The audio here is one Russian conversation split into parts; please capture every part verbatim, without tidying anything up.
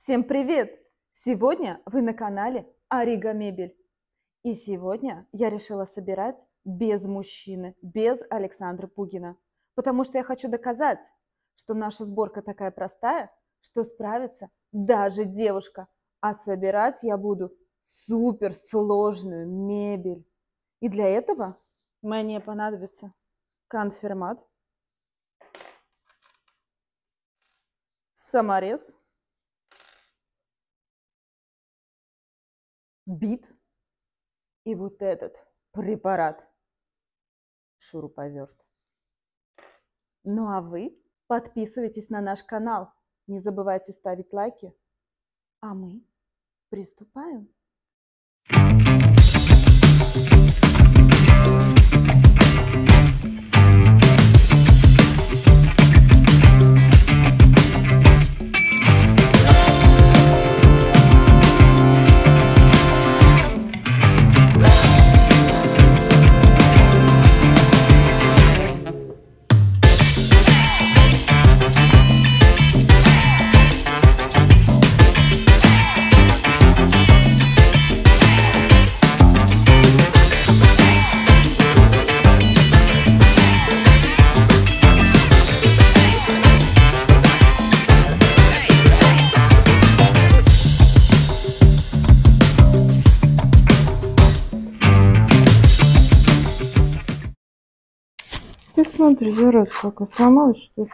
Всем привет! Сегодня вы на канале Арига Мебель. И сегодня я решила собирать без мужчины, без Александра Пугина. Потому что я хочу доказать, что наша сборка такая простая, что справится даже девушка. А собирать я буду суперсложную мебель. И для этого мне понадобится конфирмат, саморез, бит и вот этот препарат шуруповерт. Ну а вы подписывайтесь на наш канал, не забывайте ставить лайки, а мы приступаем. Ты смотри, зараз пока сломалась, что ли?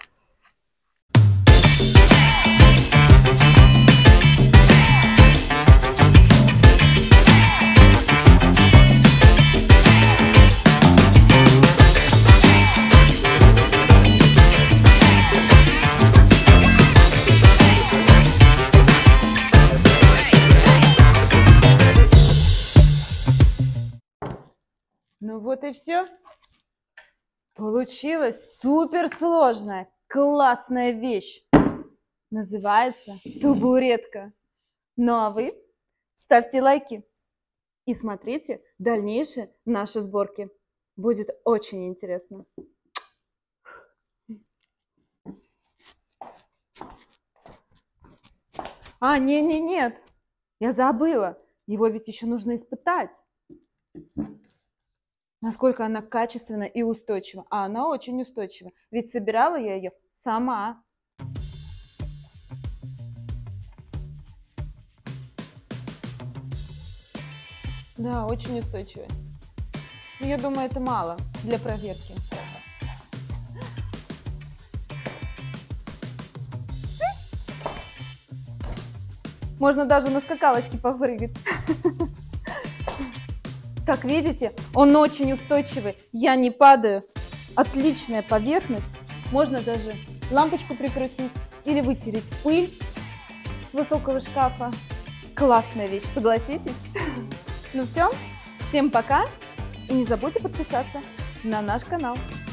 Ну вот и все. Получилась суперсложная, классная вещь. Называется табуретка. Ну а вы ставьте лайки и смотрите дальнейшие наши сборки. Будет очень интересно. А, не-не-нет, я забыла. Его ведь еще нужно испытать. Насколько она качественна и устойчива. А она очень устойчива. Ведь собирала я ее сама. Да, очень устойчивая. Но я думаю, это мало для проверки. Можно даже на скакалочке попрыгать. Как видите, он очень устойчивый, я не падаю. Отличная поверхность. Можно даже лампочку прикрутить или вытереть пыль с высокого шкафа. Классная вещь, согласитесь? Ну все, всем пока и не забудьте подписаться на наш канал.